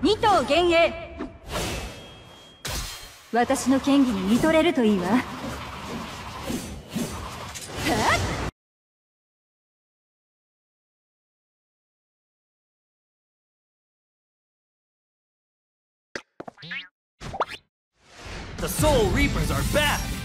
二頭幻影。私の剣技に見とれるといいわ。 The Soul Reapers are back!